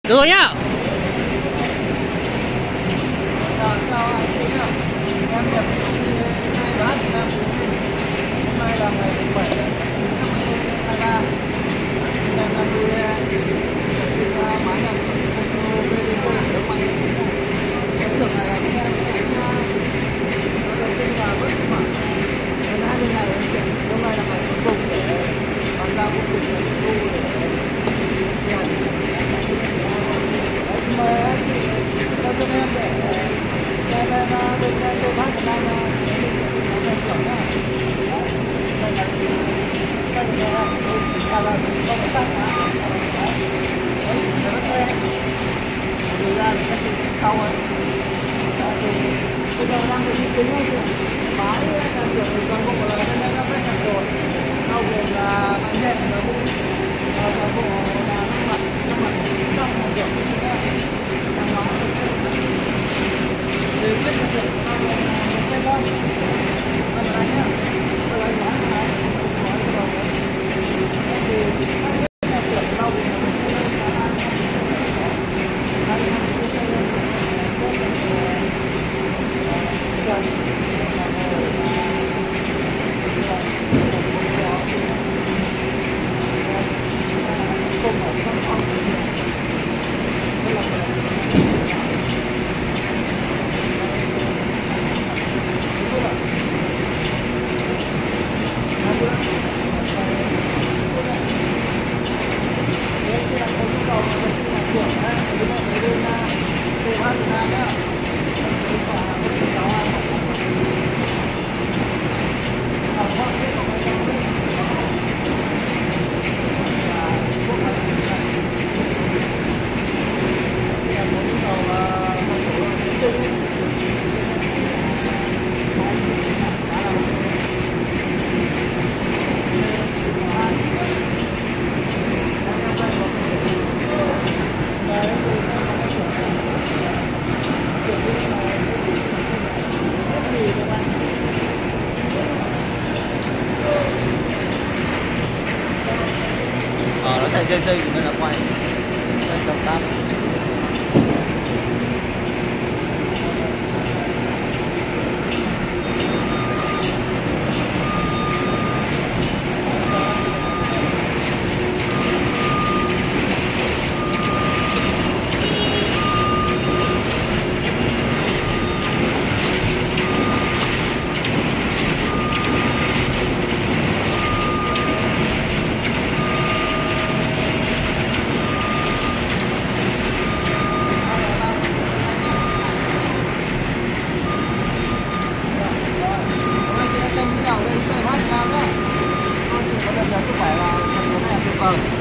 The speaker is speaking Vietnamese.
Được rồi nhá. Chào anh chị nhá. Em nhập hai bát Việt Nam. Hôm nay là ngày 7 tháng 2023. Em đang đi máy là VDC đóng máy. Cái xưởng này là cái anh nó sinh là bất khoảng gần 20 ngày em chuyển. Hôm nay là ngày cuối cùng để bàn giao công việc để thu để mời anh chị cho em để bên bác Việt Nam lên xưởng nhá. Đây là không có tắt hả? Đấy, nó xe thời gian các chị sau rồi. Thì bây giờ đang đi tính rồi, máy là chuyển từ toàn bộ là bên đây nó phải làm rồi. Sau về là máy dẹp nó cũng toàn bộ là năm mặt trong là chuyển như thế này. Đang nói thì biết là chuyển nó là một cái đó. Còn lại nhá, tôi lấy nói là nói đầu đấy. Thì các là chuyển lâu thì nó sẽ lên là Nó chạy dây dây nên là quay cầm tăm. sức khỏe là thành phố này tuyệt vời.